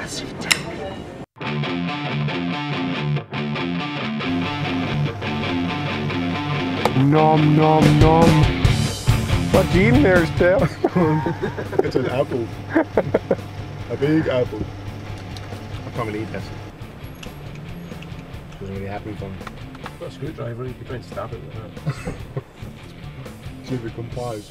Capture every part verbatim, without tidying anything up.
massive tank. Nom nom nom. What's eating there, Tail? It's an apple. A big apple. I can't really eat this. Doesn't really happen for me. I've got a screwdriver, you can try and stab it with that. See if it complies.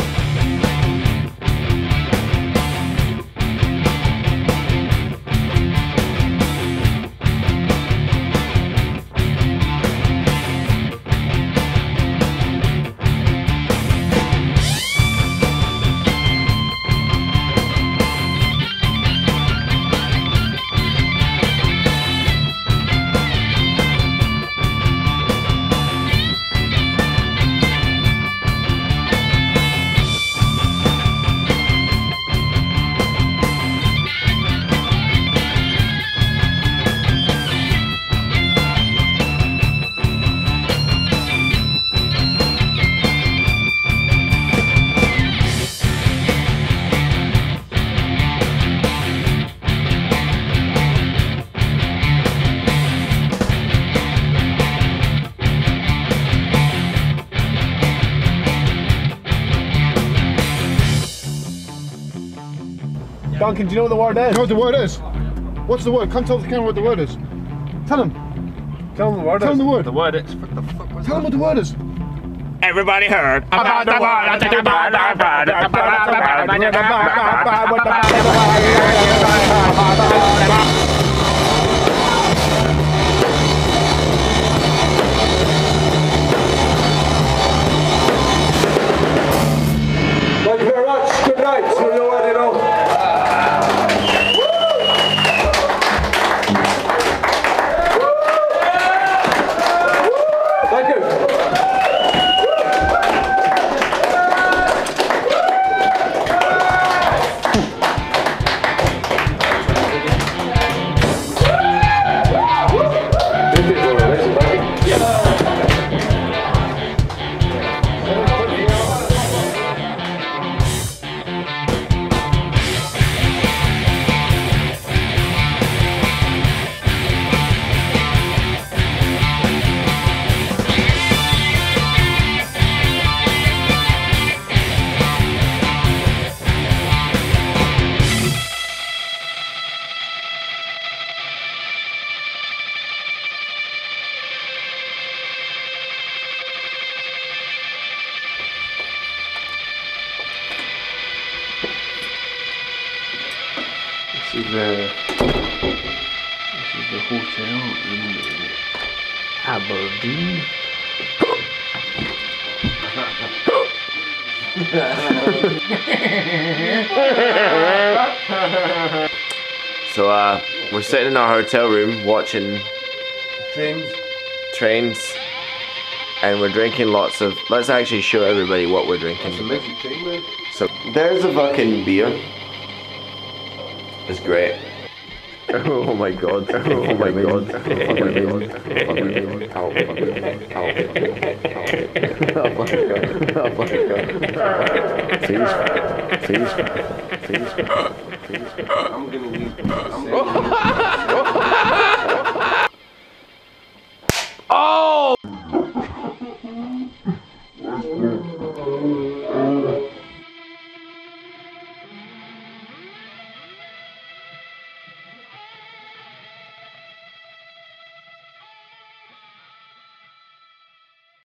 Duncan, do you know what the word is? You know what the word is? What's the word? Come tell the camera what the word is. Tell him. Tell them the word Tell him is. the word. The word is. What the fuck was Tell him what the word is. Everybody heard about the word. Thank you very much. Good night. So you already know. Thank you. This is the this is the hotel in Aberdeen. So uh, we're sitting in our hotel room watching Trains. trains, and we're drinking lots of. Let's actually show everybody what we're drinking. It's a magic train, man. So there's a fucking beer. It's great. Oh my god. Oh my god. Oh my god. Oh my god. Oh my god. Oh my god. Please. Please. Please. Please. I'm gonna leave. I'm gonna leave.